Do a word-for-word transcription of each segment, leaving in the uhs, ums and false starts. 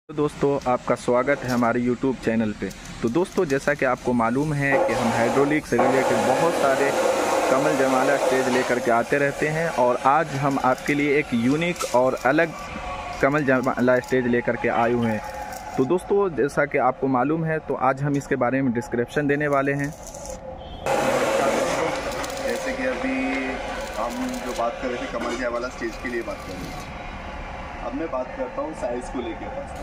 तो दोस्तों आपका स्वागत है हमारे यूट्यूब चैनल पे। तो दोस्तों जैसा कि आपको मालूम है कि हम हाइड्रोलिक से रिलेटेड बहुत सारे कमल जयमाला स्टेज लेकर के आते रहते हैं और आज हम आपके लिए एक यूनिक और अलग कमल जयमाला स्टेज लेकर के आए हुए हैं। तो दोस्तों जैसा कि आपको मालूम है तो आज हम इसके बारे में डिस्क्रिप्शन देने वाले हैं। जैसे कि अभी हम जो बात कर रहे थे कमल जयमाला स्टेज के लिए बात कर रहे हैं, अब मैं बात करता हूँ साइज़ को लेकर पास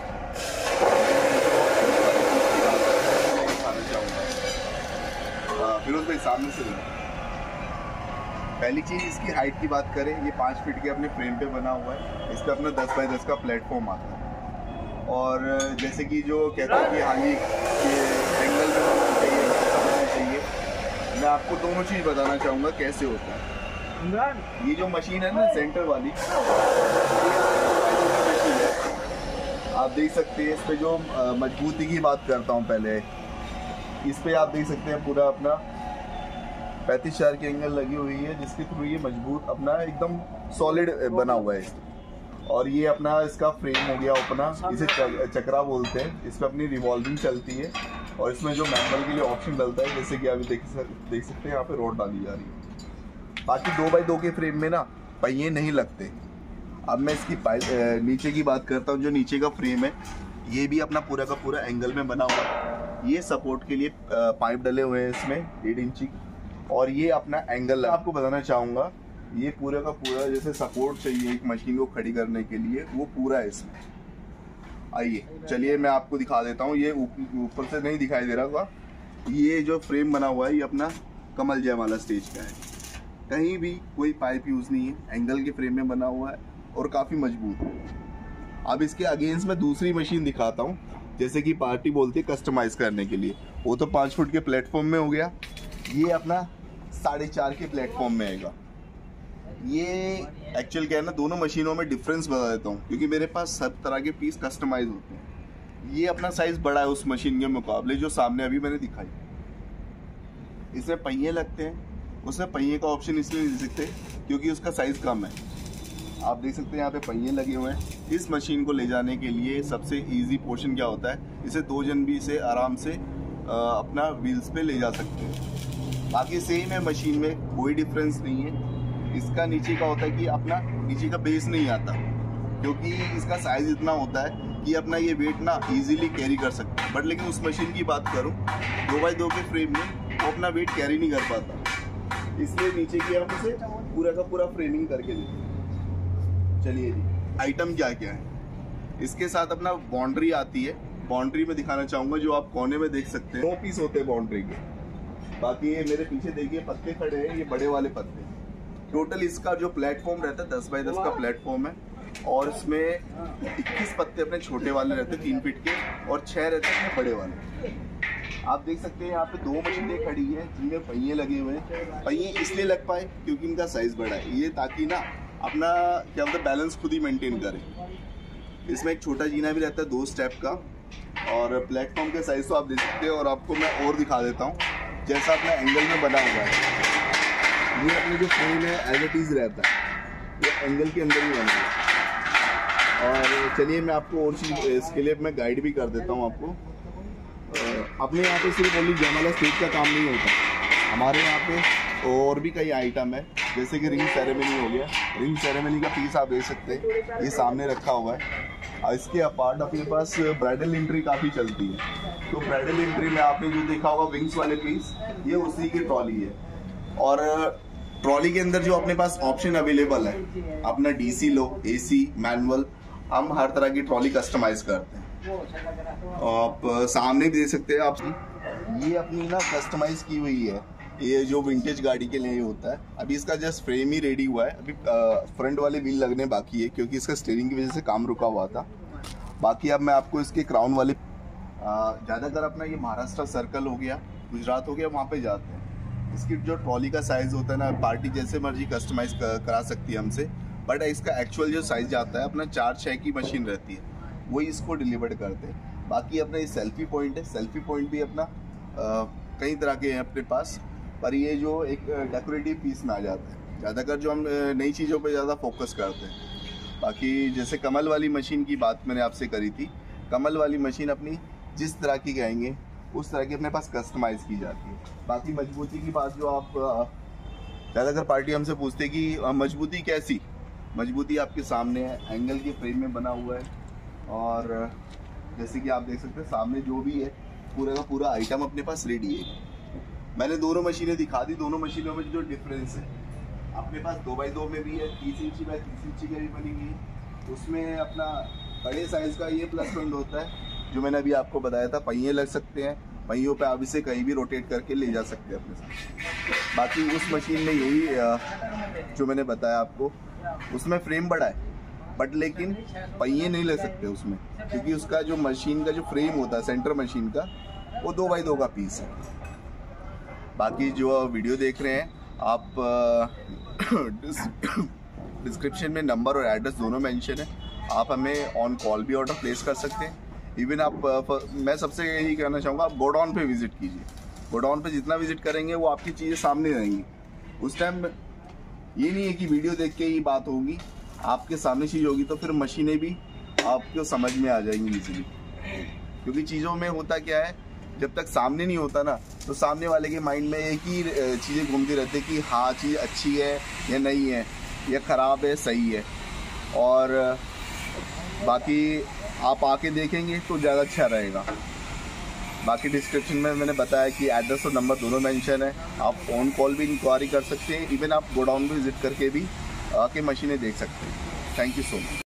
चाहूँगा फिरोज भाई सामने से लेना। पहली चीज़ इसकी हाइट की बात करें, ये पाँच फीट के अपने फ्रेम पे बना हुआ है। इस पर अपना दस बाई दस का प्लेटफॉर्म आता है। और जैसे कि जो कहते हैं कि हाँ जी ये एंगल में होना चाहिए, होना चाहिए, मैं आपको दोनों चीज़ बताना चाहूँगा कैसे होता है। ये जो मशीन है ना सेंटर वाली, आप देख सकते हैं इस पे जो मजबूती की बात करता हूँ पहले, इस पे आप देख सकते हैं पूरा अपना पैंतीस चार की एंगल लगी हुई है जिसके थ्रू ये मजबूत अपना एकदम सॉलिड बना हुआ है। और ये अपना इसका फ्रेम हो गया अपना, इसे चक्रा बोलते हैं। इस पर अपनी रिवॉल्विंग चलती है और इसमें जो मैनुअल के लिए ऑप्शन डलता है, जैसे कि अभी देख देख सकते हैं यहाँ पे रोड डाली जा रही है। बाकी दो बाई दो के फ्रेम में ना पहिए नहीं लगते। अब मैं इसकी नीचे की बात करता हूँ। जो नीचे का फ्रेम है ये भी अपना पूरा का पूरा एंगल में बना हुआ है। ये सपोर्ट के लिए पाइप डले हुए हैं इसमें डेढ़ इंची, और ये अपना एंगल आपको बताना चाहूँगा, ये पूरा का पूरा जैसे सपोर्ट चाहिए एक मशीन को खड़ी करने के लिए, वो पूरा है इसमें। आइए चलिए मैं आपको दिखा देता हूँ। ये ऊपर से नहीं दिखाई दे रहा होगा, ये जो फ्रेम बना हुआ है ये अपना कमल जयमाला स्टेज का है। कहीं भी कोई पाइप यूज़ नहीं है, एंगल के फ्रेम में बना हुआ है और काफ़ी मजबूत है। अब इसके अगेंस्ट में दूसरी मशीन दिखाता हूँ, जैसे कि पार्टी बोलती है कस्टमाइज़ करने के लिए। वो तो पाँच फुट के प्लेटफॉर्म में हो गया, ये अपना साढ़े चार के प्लेटफॉर्म में आएगा। ये एक्चुअल क्या है ना, दोनों मशीनों में डिफरेंस बता देता हूँ क्योंकि मेरे पास सब तरह के पीस कस्टमाइज होते हैं। ये अपना साइज़ बड़ा है उस मशीन के मुकाबले जो सामने अभी मैंने दिखाई। इसमें पहिए लगते हैं, उसमें पहिए का ऑप्शन इसलिए नहीं दे सकते क्योंकि उसका साइज़ कम है। आप देख सकते हैं यहाँ पे पहिए लगे हुए हैं। इस मशीन को ले जाने के लिए सबसे इजी पोर्शन क्या होता है, इसे दो जन भी इसे आराम से आ, अपना व्हील्स पे ले जा सकते हैं। बाकी सेम है, मशीन में कोई डिफरेंस नहीं है। इसका नीचे का होता है कि अपना नीचे का बेस नहीं आता क्योंकि इसका साइज़ इतना होता है कि अपना ये वेट ना इजीली कैरी कर सकते हैं। बट लेकिन उस मशीन की बात करूँ, दो बाई दो के फ्रेम में वो अपना वेट कैरी नहीं कर पाता, इसलिए नीचे की हम इसे पूरा का पूरा फ्रेमिंग करके देते हैं। चलिए जी, आइटम क्या क्या है इसके साथ। अपना बाउंड्री आती है, बाउंड्री में दिखाना चाहूँगा जो आप कोने में देख सकते हैं। दो पीस होते हैं बाउंड्री के। बाकी ये मेरे पीछे देखिए पत्ते खड़े हैं, ये बड़े वाले पत्ते। टोटल इसका जो प्लेटफॉर्म रहता है दस बाई दस का प्लेटफॉर्म है और इसमें इक्कीस पत्ते अपने छोटे वाले रहते हैं तीन फीट के और छः रहते हैं अपने बड़े वाले। आप देख सकते हैं यहाँ पे दो मशीनें खड़ी हैं जिनमें पहिए लगे हुए हैं। पहिए इसलिए लग पाए क्योंकि इनका साइज़ बड़ा है, ये ताकि ना अपना क्या बोलते हैं बैलेंस खुद ही मेंटेन करें। इसमें एक छोटा जीना भी रहता है दो स्टेप का, और प्लेटफॉर्म के साइज़ तो आप देख सकते हैं। और आपको मैं और दिखा देता हूँ, जैसा अपना एंगल में बना हुआ है, ये अपने जो फ्रेम है एज इट इज़ रहता है, ये एंगल के अंदर ही बना हुआ है। और चलिए मैं आपको और चीज़ इसके लिए मैं गाइड भी कर देता हूँ आपको। अपने यहाँ पे सिर्फ ओनली जयमाला स्टेज का काम नहीं होता, हमारे यहाँ पे और भी कई आइटम है, जैसे कि रिंग सेरेमनी हो गया। रिंग सेरेमनी का पीस आप देख सकते हैं, ये सामने रखा हुआ है। और इसके अपार्ट अपने पास ब्राइडल एंट्री काफ़ी चलती है। तो ब्राइडल एंट्री में आपने जो देखा होगा विंग्स वाले पीस, ये उसी की ट्रॉली है। और ट्रॉली के अंदर जो अपने पास ऑप्शन अवेलेबल है, अपना डीसी लो, एसी, मैनुअल, हम हर तरह की ट्रॉली कस्टमाइज करते हैं। आप सामने भी देख सकते हैं आप, ये अपनी ना कस्टमाइज की हुई है। ये जो विंटेज गाड़ी के लिए होता है। अभी इसका जस्ट फ्रेम ही रेडी हुआ है, अभी फ्रंट वाले व्हील लगने बाकी है क्योंकि इसका स्टीयरिंग की वजह से काम रुका हुआ था। बाकी अब मैं आपको इसके क्राउन वाले, ज़्यादातर अपना ये महाराष्ट्र सर्कल हो गया, गुजरात हो गया, वहाँ पे जाते हैं। इसकी जो ट्रॉली का साइज़ होता है ना, पार्टी जैसे मर्जी कस्टमाइज करा सकती है हमसे, बट इसका एक्चुअल जो साइज़ जाता है अपना चार छः की मशीन रहती है, वही इसको डिलीवर करते हैं। बाकी अपना ये सेल्फी पॉइंट है, सेल्फी पॉइंट भी अपना आ, कई तरह के हैं अपने पास, पर ये जो एक डेकोरेटिव पीस में आ जाता है। ज़्यादातर जो हम नई चीज़ों पे ज़्यादा फोकस करते हैं। बाकी जैसे कमल वाली मशीन की बात मैंने आपसे करी थी, कमल वाली मशीन अपनी जिस तरह की कहेंगे उस तरह की अपने पास कस्टमाइज़ की जाती है। बाकी मजबूती की बात जो आप ज़्यादातर पार्टी हमसे पूछते कि मजबूती कैसी, मजबूती आपके सामने है, एंगल के फ्रेम में बना हुआ है और जैसे कि आप देख सकते हैं सामने जो भी है पूरा का पूरा आइटम अपने पास रेडी है। मैंने दोनों मशीनें दिखा दी, दोनों मशीनों में जो डिफरेंस है अपने पास दो बाई दो में भी है, तीस इंची बाई तीस इंची की भी बनी हुई है। उसमें अपना बड़े साइज़ का ये प्लस पॉइंट होता है जो मैंने अभी आपको बताया था, पहिए लग सकते हैं, पहियों पे आप इसे कहीं भी रोटेट करके ले जा सकते हैं अपने साथ। बाकी उस मशीन में यही जो मैंने बताया आपको, उसमें फ्रेम बड़ा है बट लेकिन पहिए नहीं ले सकते उसमें, क्योंकि उसका जो मशीन का जो फ्रेम होता है सेंटर मशीन का वो दो बाई दो का पीस है। बाकी जो वीडियो देख रहे हैं आप डिस्क्रिप्शन में नंबर और एड्रेस दोनों मेंशन है, आप हमें ऑन कॉल भी ऑर्डर प्लेस कर सकते हैं। इवन आप मैं सबसे यही कहना चाहूँगा आप गोडाउन पे विजिट कीजिए, गोडाउन पे जितना विजिट करेंगे वो आपकी चीज़ें सामने रहेंगी। उस टाइम ये नहीं है कि वीडियो देख के ही बात होगी, आपके सामने चीज़ होगी तो फिर मशीनें भी आपको समझ में आ जाएंगी इजीली। क्योंकि चीज़ों में होता क्या है, जब तक सामने नहीं होता ना तो सामने वाले के माइंड में एक ही चीज़ें घूमती रहती है कि हाँ चीज़ अच्छी है या नहीं है, या ख़राब है सही है। और बाकी आप आके देखेंगे तो ज़्यादा अच्छा रहेगा। बाकी डिस्क्रिप्शन में मैंने बताया कि एड्रेस और नंबर दोनों मेंशन है, आप फ़ोन कॉल भी इंक्वायरी कर सकते हैं, इवन आप गोडाउन भी विजिट करके भी आके मशीनें देख सकते हैं। Thank you so much.